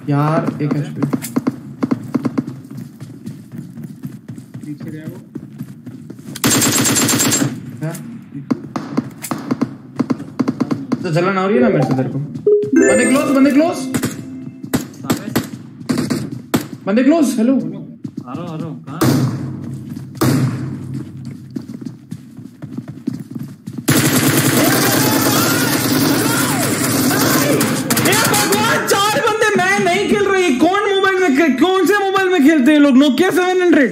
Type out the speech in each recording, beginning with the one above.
यार एक एचपी पीछे गया वो है तो जलन आ रही है ना मेरे से तेरे को। बंदे क्लोज बंदे क्लोज। हेलो आ रहा हूं कहां? चार बंदे। मैं नहीं खेल रही। कौन से मोबाइल में खेलते हैं लोग? नोकिया 700।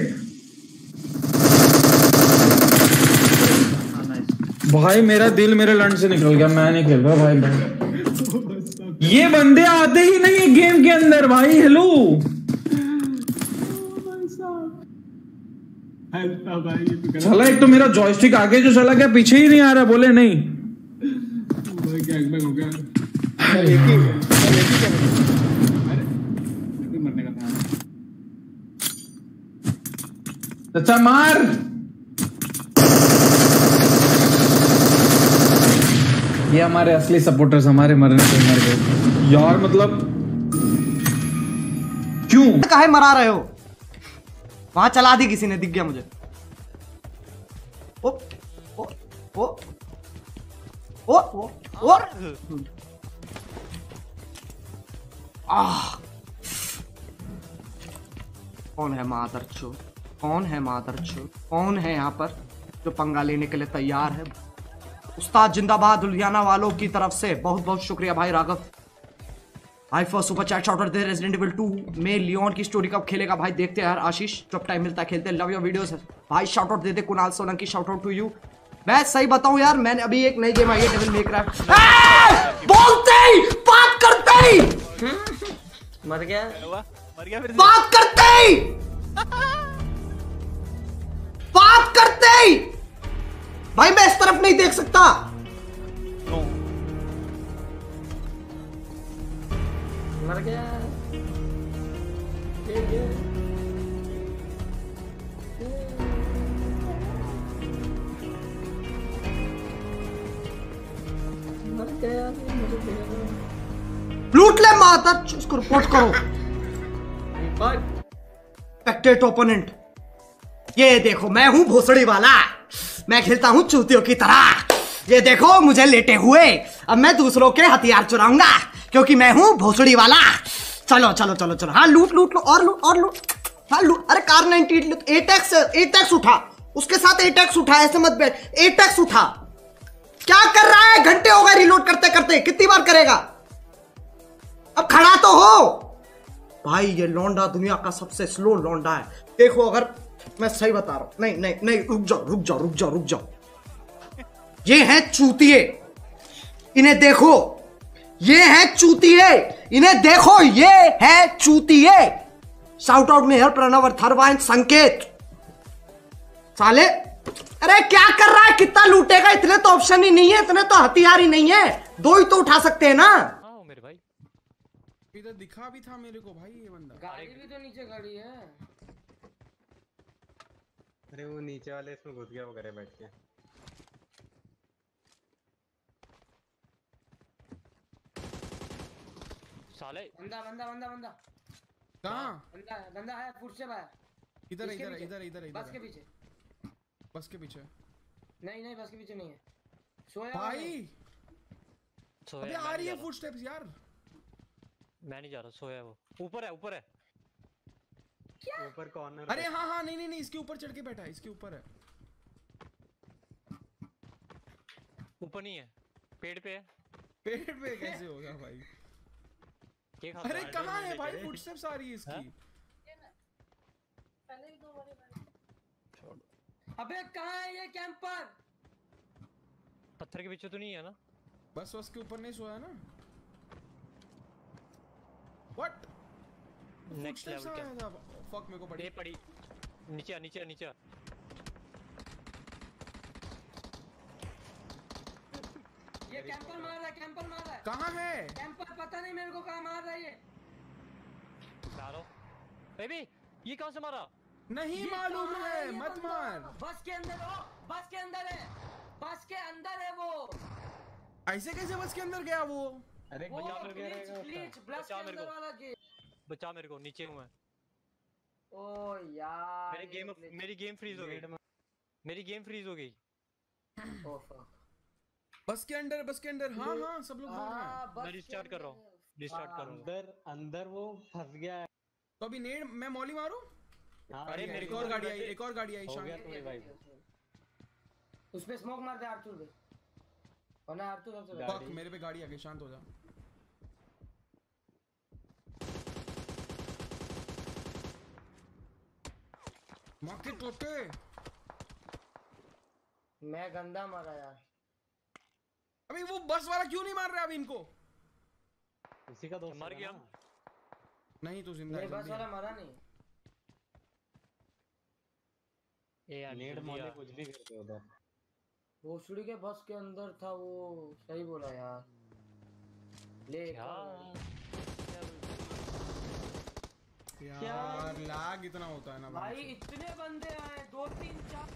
भाई मेरा दिल मेरे लंड से निकल गया। मैं नहीं खेल रहा भाई। ये बंदे आते ही नहीं है गेम के अंदर भाई। हेलो चला। एक तो मेरा जॉयस्टिक आगे जो चला गया, पीछे ही नहीं आ रहा। बोले नहीं हो गया। मरने का था। अच्छा मार। ये हमारे असली सपोर्टर्स हमारे मरने पे मर गए यार। मतलब क्यों काहे मरा रहे हो? वहां चला दी किसी ने, दिख गया मुझे। ओ ओ ओ ओ ओ ओ कौन है मादरचोद? कौन है मादरचोद? कौन है यहाँ पर जो पंगा लेने के लिए तैयार है? उस्ताद जिंदाबाद। लुधियाना वालों की तरफ से बहुत बहुत शुक्रिया भाई राघव। भाई फर्स्ट सुपर चैट शॉट दे। रेजिडेंट इविल 2 में लियोन की स्टोरी कब खेलेगा भाई? देखते हैं यार आशीष, जब टाइम मिलता है खेलते हैं। लव योर वीडियोस भाई। शाउट आउट दे दे Kunal Solanki. Shout out to you. मैं सही बताऊं यार, मैंने अभी एक नई गेम आई है डेविल मे क्राई। बोलते ही बात करते ही मर गया फिर बात करते ही बात करते ही भाई मैं इस तरफ नहीं देख सकता। मर गया। लूट ले माता। उसको रिपोर्ट करो। Spectate opponent. ये देखो मैं हूं भोसड़ी वाला। मैं खेलता हूं चूतियों की तरह। ये देखो मुझे लेटे हुए। अब मैं दूसरों के हथियार चुराऊंगा क्योंकि मैं हूं भोसड़ी वाला। चलो चलो चलो चलो। हाँ लूट लूट लो और लूट और लूट। हाँ लूट। अरे कार 98 एटैक्स उठा। उसके साथ एटैक्स उठा। ऐसे मत बैठ। एटैक्स उठा। क्या कर रहा है? घंटे हो गए रिलोड करते करते। कितनी बार करेगा? अब खड़ा तो हो भाई। ये लौंडा दुनिया का सबसे स्लो लौंडा है। देखो अगर मैं सही बता रहा हूं। नहीं नहीं नहीं रुक जाओ रुक जाओ रुक जाओ रुक जाओ। ये हैं चूतिए। इन्हें देखो। ये हैं चूतिए। इन्हें देखो। ये है चूतिए। शाउट आउट में हर प्रणव थरवाइन संकेत साले। अरे क्या कर रहा है? कितना लूटेगा? इतने तो ऑप्शन ही नहीं है। इतने तो हथियार ही नहीं है। दो ही तो उठा सकते हैं ना। मेरे भाई इधर दिखा भी था मेरे को भाई। ये बंदा गाड़ी भी तो नीचे खड़ी है। अरे वो नीचे वाले इसमें घुस गया वो करे बैठ के। साले बंदा बंदा बंदा बंदा कहां? बंदा है फुट से बाहर। इधर इधर इधर इधर बस के पीछे। बस के पीछे नहीं बस के पीछे नहीं है। सोया भाई। अबे आ रही है फुटस्टेप्स यार। मैं नहीं जा रहा। सोया वो ऊपर है क्या? ऊपर कॉर्नर। अरे हाँ हाँ नहीं नहीं नहीं इसके ऊपर चढ़ के बैठा है। इसके ऊपर है। ऊपर नहीं है। पेड़ पे है। पेड़ पे कैसे होगा भाई? अरे कहाँ है भाई? फुटस्टेप्स आ रही है इसकी। अबे कहाँ है ये कैंपर? पत्थर के पीछे तो नहीं है ना? बस उसके ऊपर नहीं सोया ना। व्हाट? नेक्स्ट लेवल क्या? फक मेरे को पड़ी नीचे नीचे। ये कैंपर मार रहा है। कहाँ है कैंपर? पता नहीं मेरे को कहाँ मार रहा है ये। मारो बेबी। ये कहाँ से मारा? नहीं मालूम है। मत मार। बस के अंदर हो। बस के अंदर है। बस के अंदर है वो। ऐसे कैसे बस के अंदर गया वो? अरे ब्लच के अंदर वाला बचा मेरे को, नीचे हूँ मैं। ओ यार मेरी गेम फ्रीज हो गई। मेरी गेम फ्रीज हो गई। Oh fuck. बस के अंदर हाँ हाँ सब लोग बोल रहे हैं। मैं रिस्टार्ट कर रहा हूँ, रिस्टार्ट कर रहा हूँ। अंदर अंदर वो फंस गया है। तो अभी नेड मैं मॉली मारूं? अरे मेरे एक को और गाड़ी आई, एक और गाड़ी आई हो गया शायद। तुम्हें भाई। उस पे स्मोक मार दे आरतुर पे, वरना आरतुर सबसे फक मेरे पे गाड़ी आ गई, शांत हो जा। मौके टोटे। मैं गंदा मारा यार। अभी वो बस वाला क्यों नहीं मार रहा अभी इनको? उसी का दोस्त मर होगा गया। ना। नहीं तो जिंदा ये है, बस जल्दी वाला आ। मरा नहीं। ए यार नेड जल्दी मॉली आ। कुछ भी करते उधर। भोसड़ी के बस के अंदर था वो, सही बोला यार। ले एक क्या? और गाड़ी। यार लैग इतना होता है ना भाई इतने बंदे आए, 2 3 4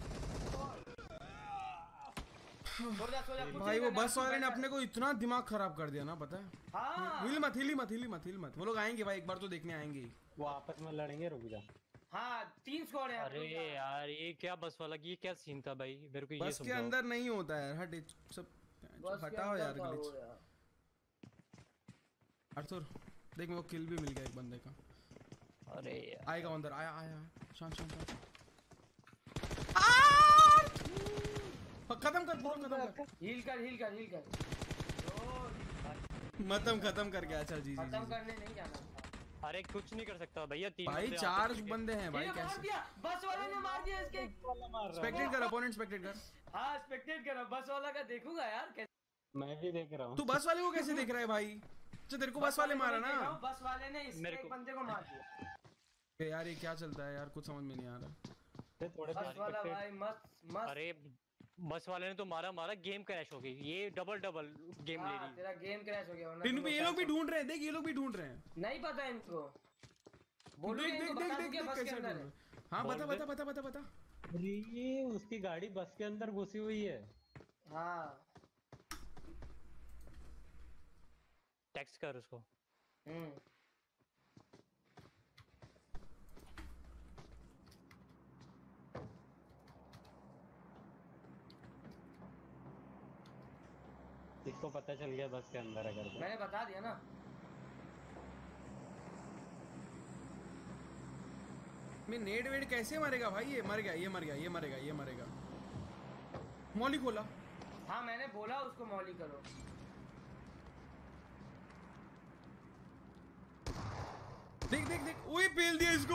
सो जा, कुछ भाई नहीं वो करना, बस वाले ने बैठा अपने को इतना दिमाग खराब कर दिया ना, पता है? हाँ हिल मत हिली मत हिली मत हिली मत। वो लोग आएंगे भाई, एक बार तो देखने आएंगे ही। वो आपस में लड़ेंगे, रुक जा। हाँ 3 स्क्वाड है। अरे यार ये क्या बस वाला, ये क्या सीन था भाई, मेरे को ये बस के समझाओ। अंदर नहीं होता है, हट सब हटाओ यार ग्लिच। अर्थुर देख मेरे को किल भी मिल गया एक बंदे का। अरे यार आएगा अंदर, आया आया शांत शांत शांत। खत्म कर पूरा, खत्म कर। हील कर खत्म कर गया। अच्छा जी खत्म जी करने नहीं जाना था। अरे कुछ नहीं कर सकता भैया, 3 भाई बंदे 4 आते थे। बंदे हैं भाई, ये मार कैसे? दिया, बस वाले ने मार दिया इसके। स्पेक्टेट कर, अपोनेंट स्पेक्टेट कर। हाँ स्पेक्टेट करो, बस वाला का देखूंगा यार कैसे। मैं भी देख रहा हूँ। तू बस वाले को कैसे देख रहा है भाई? अच्छा तेरे को बस वाले मारा ना? बस वाले ने इसके मेरे एक को- बंदे को मार दिया। यार ये क्या चलता है यार, कुछ समझ में नहीं आ रहा। थोड़े बस वाला भाई मस्त अरे बस वाले ने तो मारा गेम क्रैश हो गई। ये डबल गेम ले हाँ, रही। तेरा गेम क्रैश हो गया वरना इन तुम पे ये लोग भी ढूंढ रहे हैं, देख ये लोग भी ढूंढ रहे हैं। नहीं पता इनको। देख बोलो देख इनको देख बता देख दूंगा देख बस के कैसे अंदर ढूंढ है। रहे हैं। हाँ बता बता बता बता बता। अरे ये उसकी गाड़ी बस के अंदर घुसी हुई है। हाँ टेक्स्ट कर उसको। इसको पता चल गया बस के अंदर है करके। मैंने बता दिया ना। मैं नेड वेड कैसे मरेगा भाई? ये मर गया, ये मर गया, ये मरेगा, ये मरेगा। मौली खोला। हाँ मैंने बोला उसको मौली करो। देख देख देख, ओए पेल दिया इसको।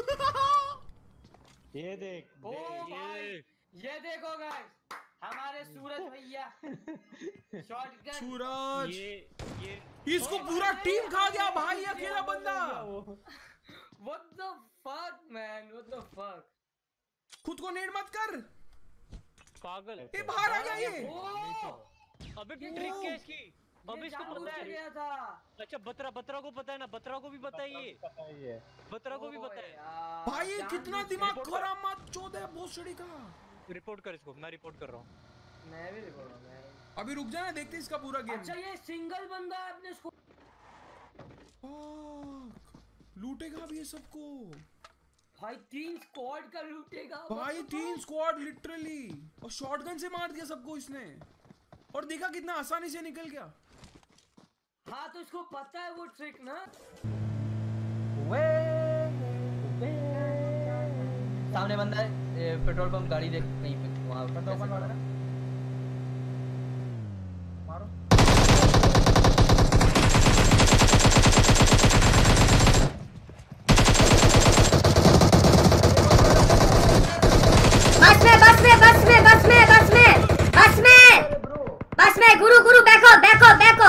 ये देख ओ भाई ये देखो गाइस, हमारे सूरज भैया शॉटगन। सूरज ये इसको पूरा टीम खा गया भाई, अकेला बंदा। What the fuck man, what the fuck। खुद को नेड मत कर। पागल। ये बाहर आ गया ये। अबे ट्रिक क्या है इसकी? अबे इसको पता है। गया था। अच्छा बतरा को पता है ना, बतरा को भी पता है ये। पता ही है। बतरा को भी पता है। यार, भाई ये कितना जानबूझ के- दिमाग खराब मत चोद है भोसड़ी का। रिपोर्ट कर इसको, मैं रिपोर्ट कर रहा हूँ। मैं भी रिकॉर्ड हूँ मैं। अभी रुक जा ना, देखते इसका पूरा गेम। अच्छा ये सिंगल बंदा है अपने स्कूल। लूटेगा भी ये सबको भाई 3 स्क्वाड का लूटेगा भाई। 3 स्क्वाड लिटरली, और शॉटगन से मार दिया सबको इसने। और देखा कितना आसानी से निकल गया। हाँ तो इसको पता है वो ट्रिक ना। सामने बंदा है, पेट्रोल पंप गाड़ी देख कहीं पे वहां पर। मारो। बस में गुरु गुरु बैको बैको बैको।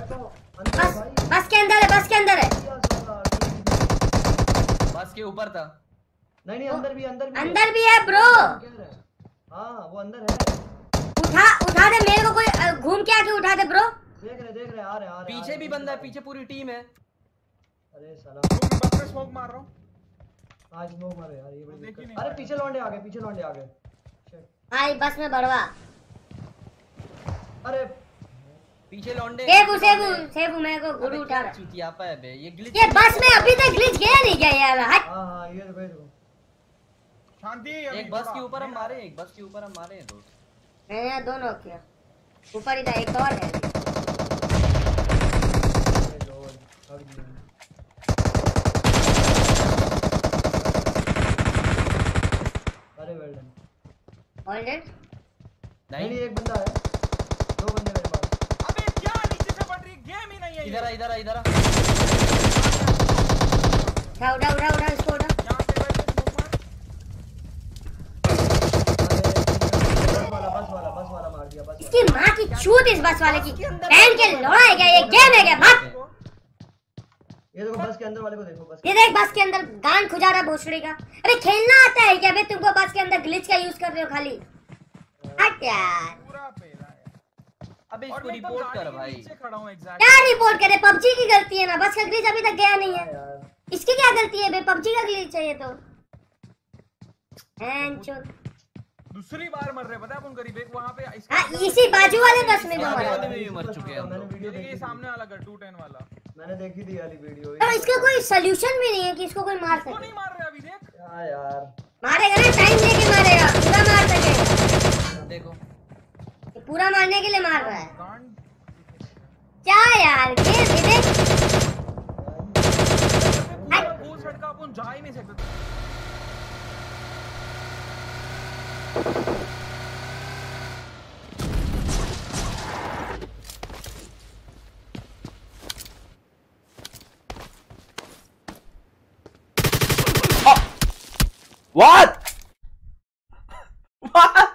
बस के अंदर है, बस के अंदर है। बस के ऊपर था। नहीं अंदर भी अंदर भी है ब्रो। हाँ वो अंदर है। उठा दे मेरे को, कोई घूम के आके उठा दे ब्रो। देख रहे आ रहे पीछे भी बंदा है, पीछे पूरी टीम है। अरे साला बस में स्मोक मार रहा हूँ। आज स्मोक मारो यार, ये बड़ी दिक्कत। अरे पीछे लौंडे आ गए, पीछे लौंडे आ गए। आई बस में बढ़वा। अरे पीछे लौंडे। सेबू मेरे को गुरु उठा रहा है। चूतिया पे बे ये ग्लिच। ये बस में अभी तक ग्लिच गया नहीं क्या यार? हट। हां ये देखो शांति। एक बस के ऊपर हम मारे, एक बस के ऊपर हम मारे दो। मैंने यहाँ दोनों किया, ऊपर ही था, एक और है। अरे वेल डन। ऑलरेडी नहीं एक बंदा है, दो बंदे मेरे पास। अबे क्या नीचे से पड़ रही गेम ही नहीं है। इधर आ इधर आ इधर आ। उठा इसको उठा। यहां से बैठ के स्मोक मार। बस वाला मार दिया बस। इसकी माँ की चूत इस बस वाले की। बहन के लौड़ा है क्या? ये गेम है क्या? भाग। ये देखो बस के अंदर वाले को देखो। बस ये देख बस के अंदर गान खुजा रहा भोसड़ी का। अरे खेलना आता है क्या बे तुमको? बस के अंदर ग्लिच का यूज कर रहे हो खाली। हट यार। पूरा पेला है। अबे इसको रिपोर्ट कर भाई। नीचे खड़ा हूं एग्जैक्ट। क्या रिपोर्ट करे? पबजी की गलती है ना, बस का ग्लिच अभी तक गया नहीं है। इसकी क्या गलती है बे? पबजी का ग्लिच है ये तो। दूसरी बार मर रहे, पता है अपन गरीब एक वहां पे इसी बाजू वाले बस में जो मरा। वाले में भी मर चुके हैं हम मैंने लोग। वीडियो ये देखी, सामने वाला घर 210 वाला। मैंने देखी थी वाली वीडियो। और इसका कोई सॉल्यूशन भी नहीं है कि इसको कोई मार इसको सके। नहीं मार रहे अभी देख। क्या यार मारेगा ना, टाइम लेके मारेगा, पूरा मार सकेगा। देखो ये पूरा मारने के लिए मार रहा है गांड क्या यार? गेम ये देख। वो सड़क अपन जा ही नहीं सकते। What? What?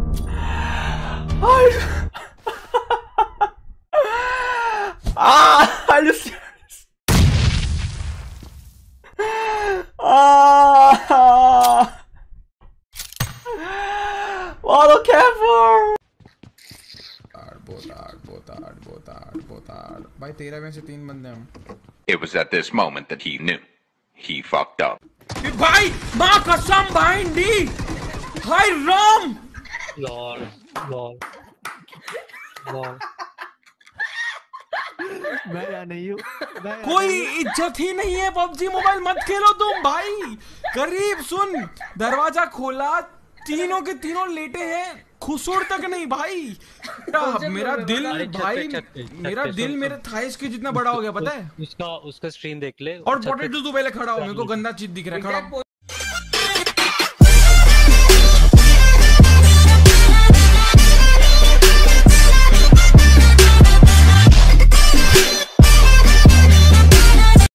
Are you serious? What a camper! भाई 13 में से 3 बंदे हम। It was at this moment that he knew. He fucked up. भाई माँ कसम भाई हाय राम। Lol lol lol. मैं यहाँ नहीं हूँ। कोई इज्जत ही नहीं है। पबजी मोबाइल मत खेलो तुम भाई। करीब सुन, दरवाजा खोला, तीनों के तीनों लेटे हैं, खुसुर तक नहीं भाई। मेरा दिल भाई, मेरा दिल मेरे थाइस के जितना बड़ा हो गया पता है। उसका स्ट्रीम देख ले। और पोटैटो तो पहले खड़ा हो, मेरे को गंदा चीज दिख रहा है। खड़ा